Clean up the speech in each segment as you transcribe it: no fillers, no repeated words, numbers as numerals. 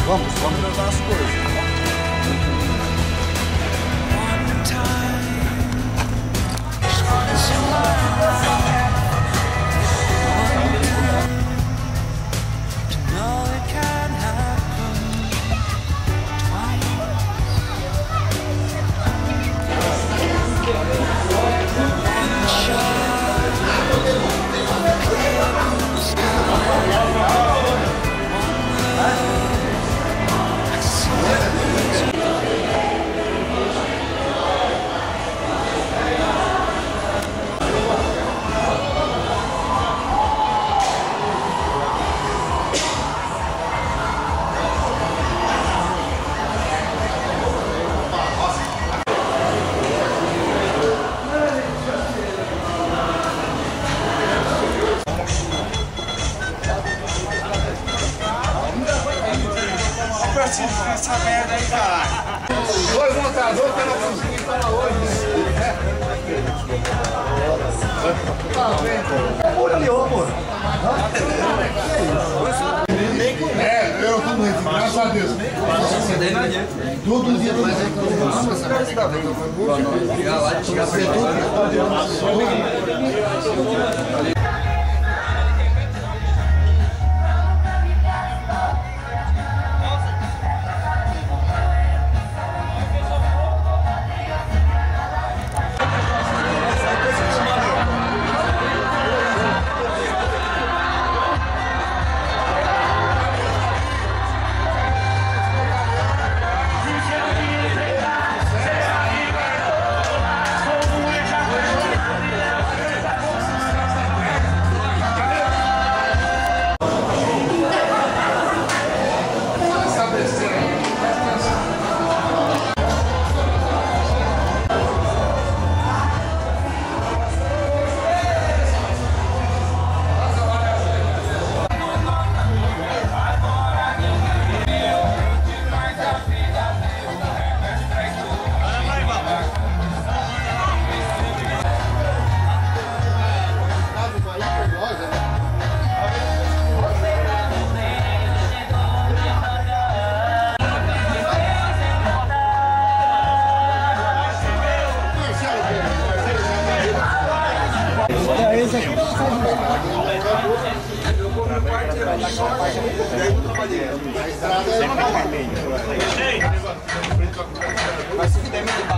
Vamos levar as coisas. Essa merda aí, cara. Dois montadores que eu não consegui falar hoje. Olha ali, ó, pô. É, eu tô doente, graças a Deus. Todo dia eu Mas se der medo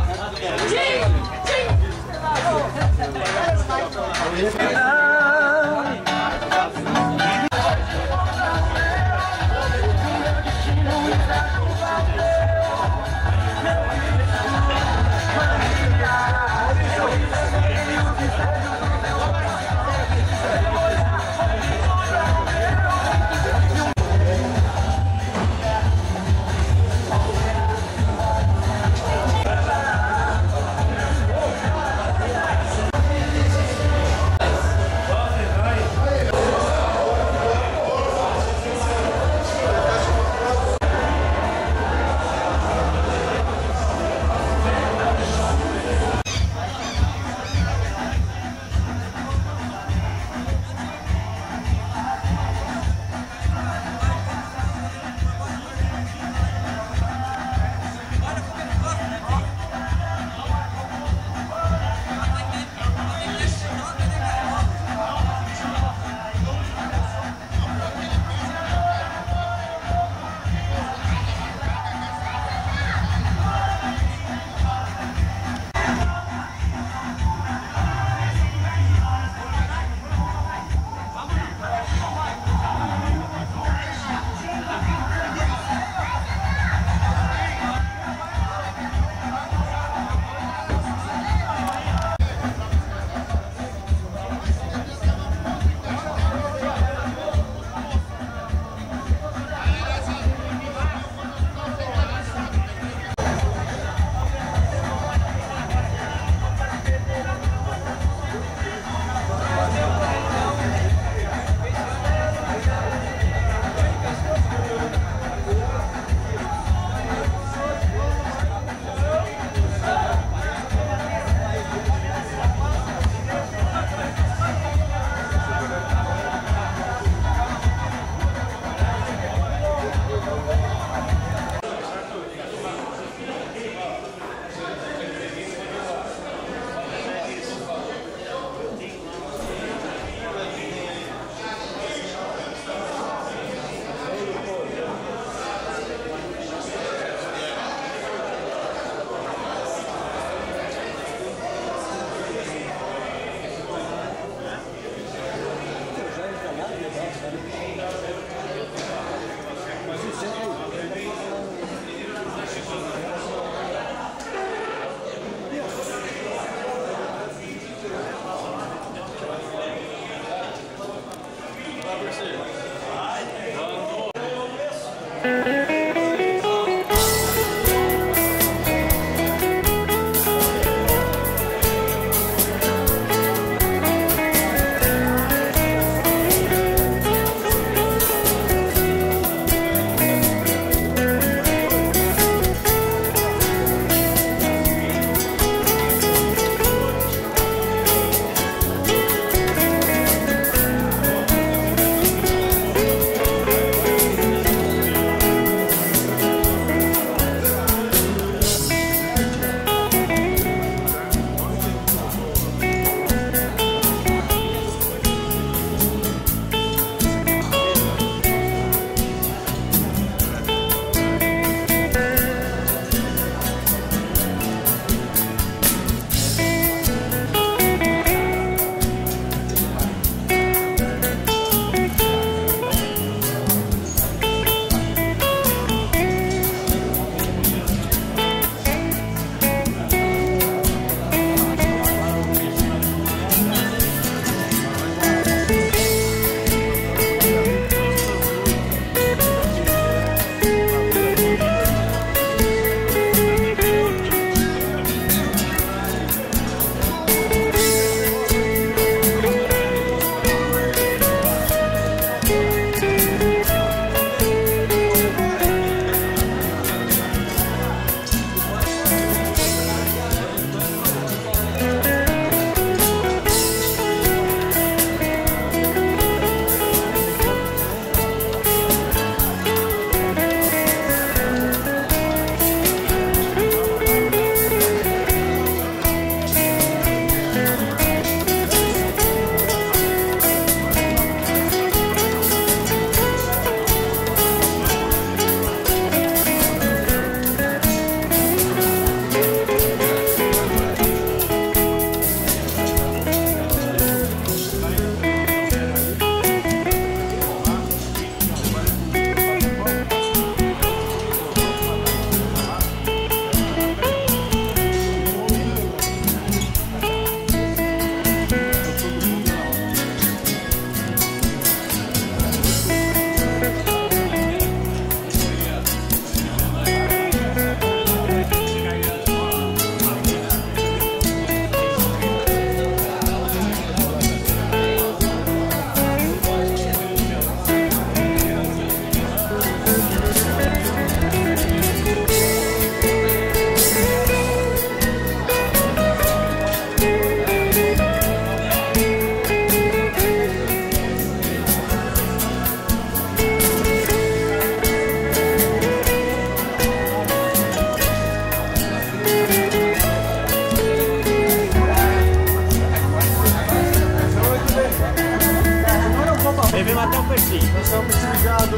Levemos até o peixinho. Nós estamos ligados,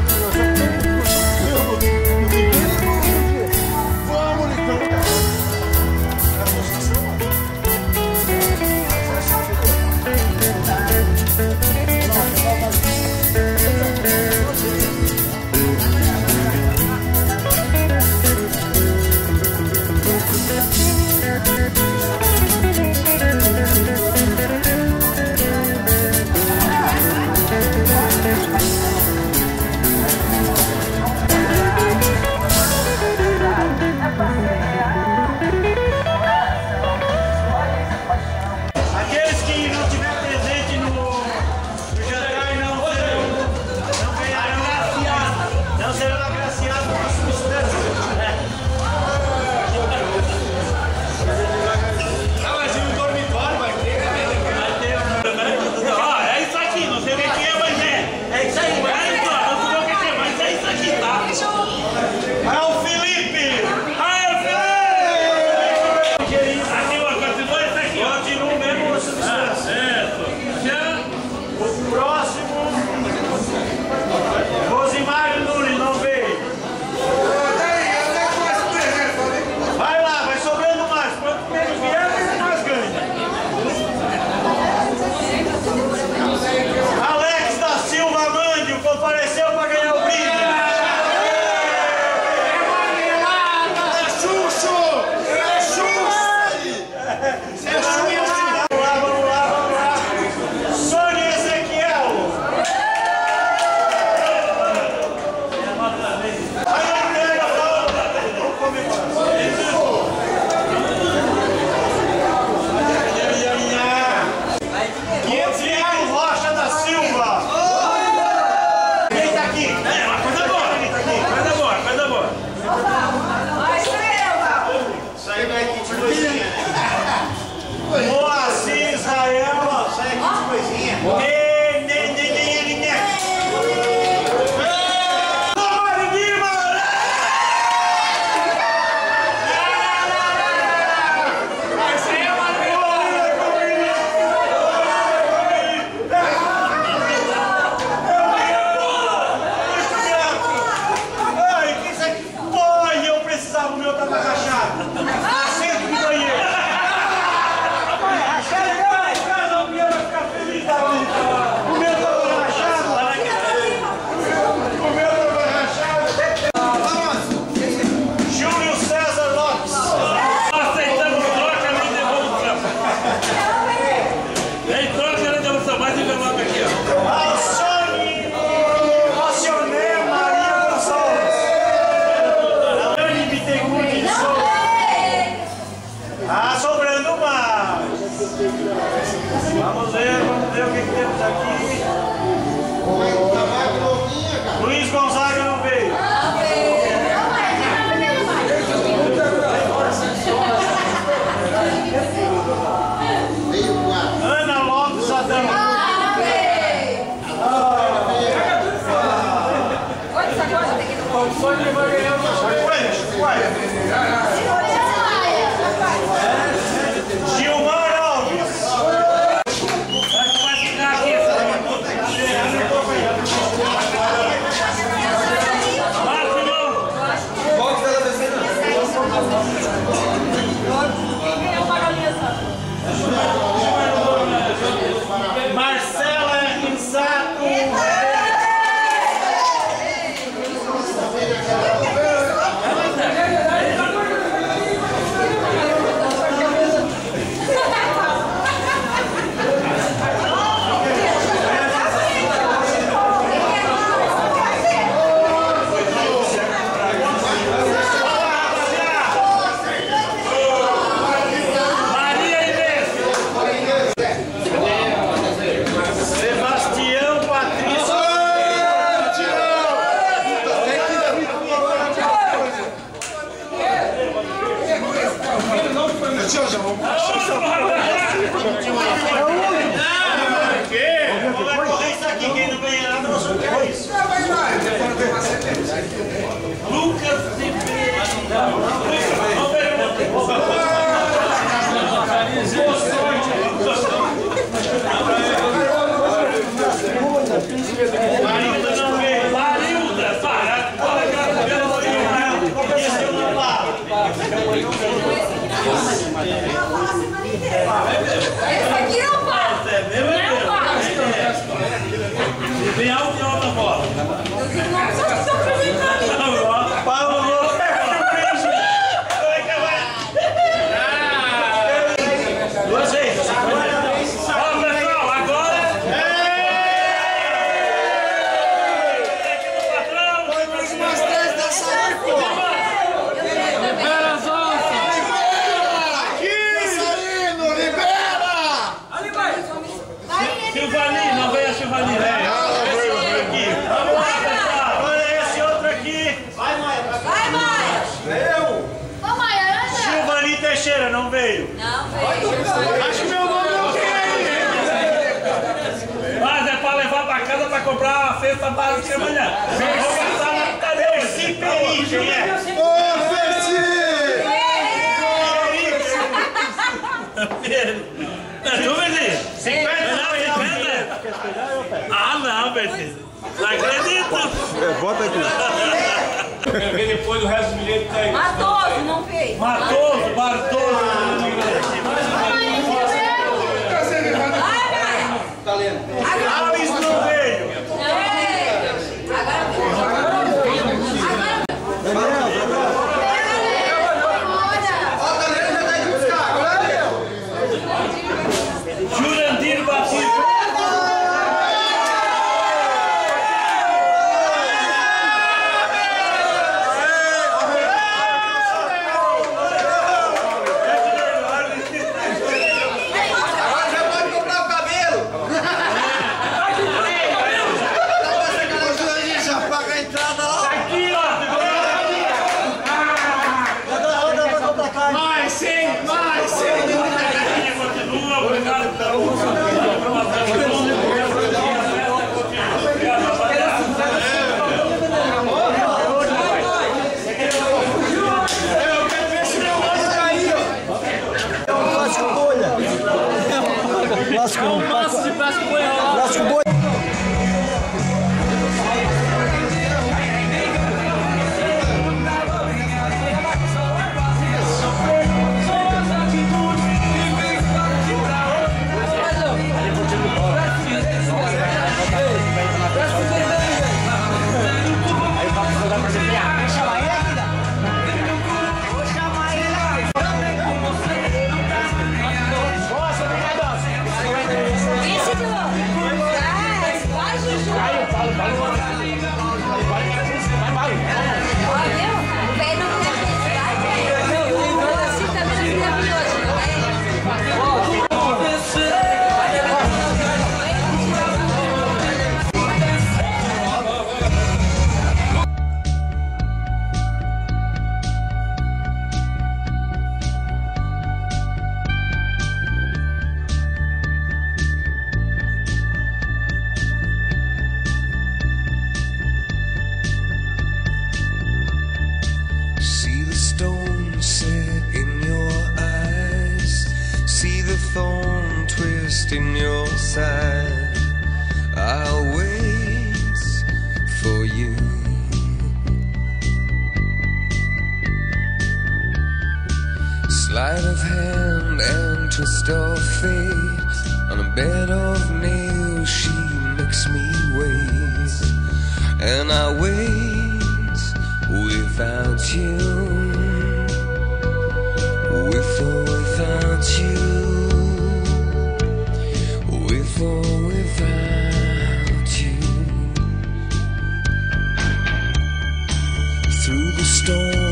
vamos então. Marilda não veio. Marilda, para. Olha que ela veio. Esse é o meu lado. Esse aqui não passa. Não passa. Vem alto e alta bola. Só que estão apresentando. Paulo, duas vezes. Ó, pessoal, agora. Aqui no patrão. Foi umas 3 dessa aí, pô. Libera as onças. Dançarino, libera! Silvani, não veio a Silvani, né? Esse outro aqui. Vamos lá, pessoal. Olha esse outro aqui. Vai, Maia. Ô, Maia, anda. Silvani Teixeira, não veio. Não, veio. Acho que meu nome não tem aí. Mas é pra levar pra casa pra comprar uma cesta básica amanhã. Vou passar na cadeira. Sim, Perique, é. Ô, Percy! Tu, Bertinho? 50? Não, 50? Ah, não, Bertinho. Não acredito. Bota aqui. Quero ver depois o resto do bilhete tem. Matoso, não veio. Matoso, Bartoso. Alice não veio. Jurandir Batista. Agora já pode comprar o cabelo. Já paga a entrada lá. Aqui, ó. Mais 100, mais 100. Continua, obrigado pela informação. See the stone set in your eyes, see the thorn twist in your side. I'll wait for you. Sleight of hand and twist of fate, on a bed of nails she makes me wait, and I wait without you, with or without you, with or without you. Through the storm